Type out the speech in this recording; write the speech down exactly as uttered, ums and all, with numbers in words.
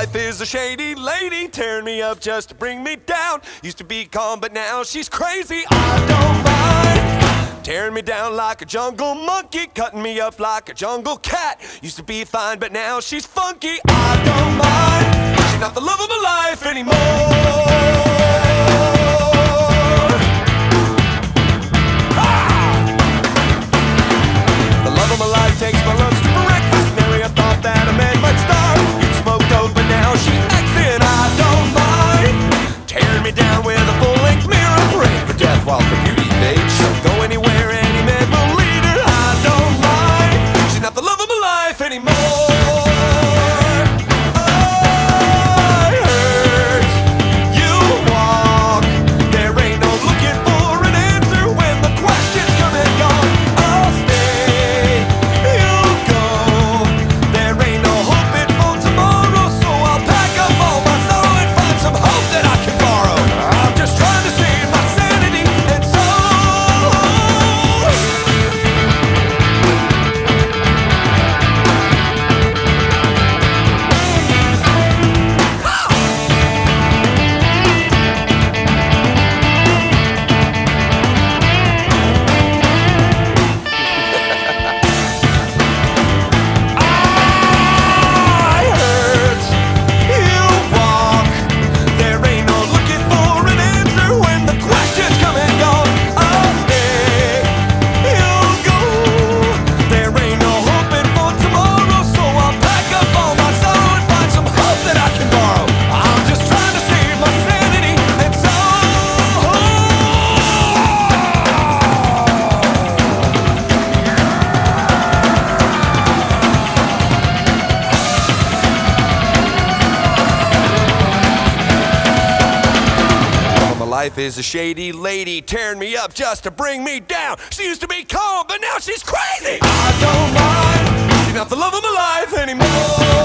life is a shady lady, tearing me up just to bring me down. Used to be calm, but now she's crazy. I don't mind. Tearing me down like a jungle monkey, cutting me up like a jungle cat. Used to be fine, but now she's funky. I don't mind. She's not the love of my life anymore. My life takes my lunch to breakfast. Mary, I thought that a man might starve. You smoked dope, but now she's Xing. I don't mind. Tearing me down with a full-length mirror, praying for death while her beauty fades. She'll go anywhere, any man will lead her. I don't mind. She's not the love of my life anymore. Life is a shady lady, tearing me up just to bring me down. She used to be calm, but now she's crazy. I don't mind. She's not the love of my life anymore.